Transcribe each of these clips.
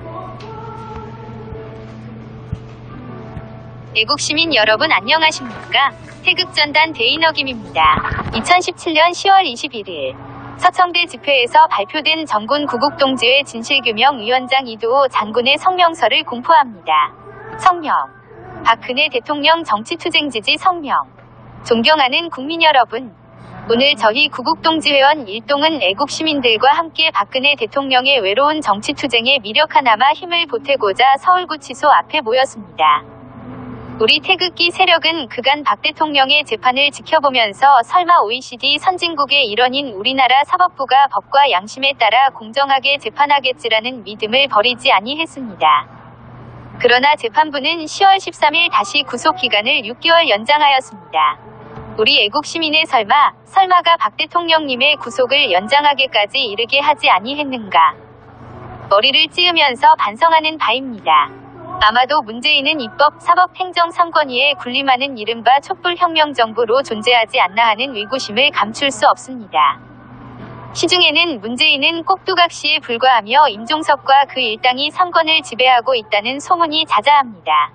애국시민 여러분 안녕하십니까? 태극전단 대인어김입니다. 2017년 10월 21일 서청대 집회에서 발표된 전군 구국동지회 진실규명위원장 이두호 장군의 성명서를 공포합니다. 성명: 박근혜 대통령 정치투쟁지지 성명. 존경하는 국민 여러분, 오늘 저희 구국동지회원 일동은 애국시민들과 함께 박근혜 대통령의 외로운 정치투쟁에 미력 하나마 힘을 보태고자 서울구치소 앞에 모였습니다. 우리 태극기 세력은 그간 박 대통령의 재판을 지켜보면서 설마 OECD 선진국의 일원인 우리나라 사법부가 법과 양심에 따라 공정하게 재판하겠지라는 믿음을 버리지 아니했습니다. 그러나 재판부는 10월 13일 다시 구속기간을 6개월 연장하였습니다. 우리 애국시민의 설마가 박 대통령님의 구속을 연장하게까지 이르게 하지 아니했는가. 머리를 찌으면서 반성하는 바입니다. 아마도 문재인은 입법, 사법, 행정 3권위에 군림하는 이른바 촛불혁명정부로 존재하지 않나 하는 의구심을 감출 수 없습니다. 시중에는 문재인은 꼭두각시에 불과하며 임종석과 그 일당이 3권을 지배하고 있다는 소문이 자자합니다.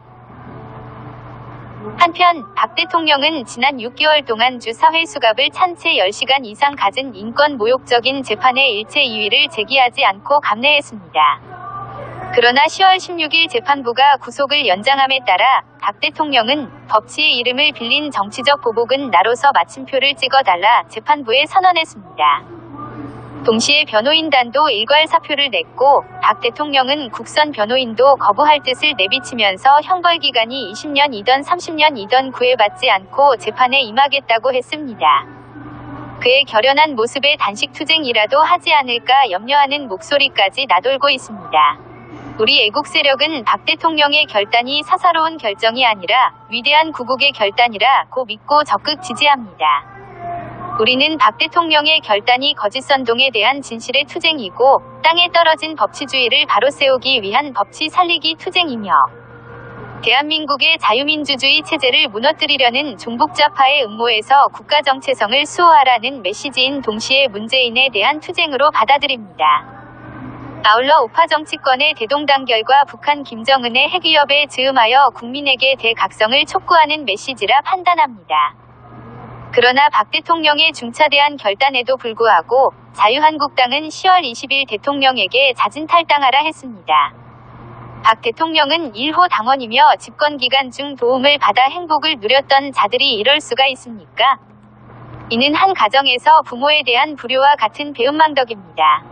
한편 박 대통령은 지난 6개월 동안 주 사회 수갑을 찬 채 10시간 이상 갖은 인권 모욕적인 재판에 일체 이의를 제기하지 않고 감내했습니다. 그러나 10월 16일 재판부가 구속을 연장함에 따라 박 대통령은 법치의 이름을 빌린 정치적 보복은 나로서 마침표를 찍어달라 재판부에 선언했습니다. 동시에 변호인단도 일괄 사표를 냈고 박 대통령은 국선 변호인도 거부할 뜻을 내비치면서 형벌기간이 20년이던 30년이던 구애받지 않고 재판에 임하겠다고 했습니다. 그의 결연한 모습에 단식투쟁이라도 하지 않을까 염려하는 목소리까지 나돌고 있습니다. 우리 애국 세력은 박 대통령의 결단이 사사로운 결정이 아니라 위대한 구국의 결단이라 믿고 적극 지지합니다. 우리는 박 대통령의 결단이 거짓선동에 대한 진실의 투쟁이고 땅에 떨어진 법치주의를 바로 세우기 위한 법치 살리기 투쟁이며 대한민국의 자유민주주의 체제를 무너뜨리려는 종북좌파의 음모에서 국가정체성을 수호하라는 메시지인 동시에 문재인에 대한 투쟁으로 받아들입니다. 아울러 우파 정치권의 대동단결과 북한 김정은의 핵위협에 즈음하여 국민에게 대각성을 촉구하는 메시지라 판단합니다. 그러나 박 대통령의 중차대한 결단에도 불구하고 자유한국당은 10월 20일 대통령에게 자진 탈당하라 했습니다. 박 대통령은 1호 당원이며 집권기간 중 도움을 받아 행복을 누렸던 자들이 이럴 수가 있습니까? 이는 한 가정에서 부모에 대한 불효와 같은 배은망덕입니다.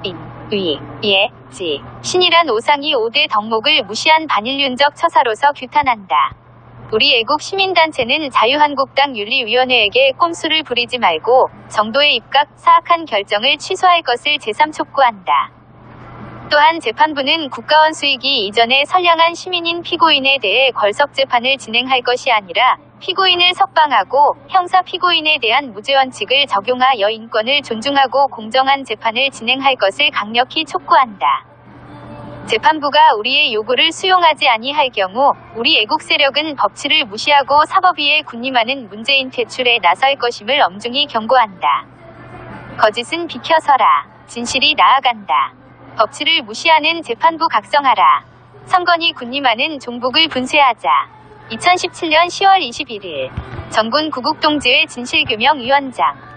신이란 오상이 5대 덕목을 무시한 반인륜적 처사로서 규탄한다. 우리 애국 시민단체는 자유한국당 윤리위원회에게 꼼수를 부리지 말고 정도의 입각, 사악한 결정을 취소할 것을 제3촉구한다. 또한 재판부는 국가원 수익이 이전에 선량한 시민인 피고인에 대해 걸석재판을 진행할 것이 아니라 피고인을 석방하고 형사 피고인에 대한 무죄 원칙을 적용하여 인권을 존중하고 공정한 재판을 진행할 것을 강력히 촉구한다. 재판부가 우리의 요구를 수용하지 아니할 경우 우리 애국 세력은 법치를 무시하고 사법위에 군림하는 문재인 퇴출에 나설 것임을 엄중히 경고한다. 거짓은 비켜서라. 진실이 나아간다. 법치를 무시하는 재판부 각성하라. 3권이 군림하는 종북을 분쇄하자. 2017년 10월 21일 전군 구국동지회 진실규명위원장